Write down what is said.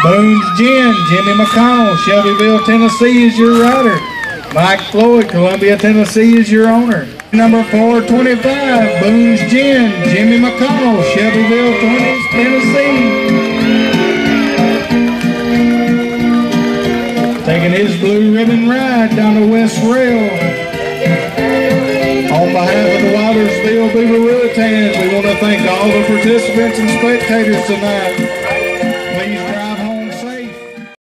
Boons Gin, Jimmy McConnell, Shelbyville, Tennessee is your rider. Mike Floyd, Columbia, Tennessee is your owner. Number 425, Boons Gin, Jimmy McConnell, Shelbyville, Tennessee. Taking his blue ribbon ride down the West Rail. On behalf of the Wildersville Beaver Ruitans, we want to thank all the participants and spectators tonight.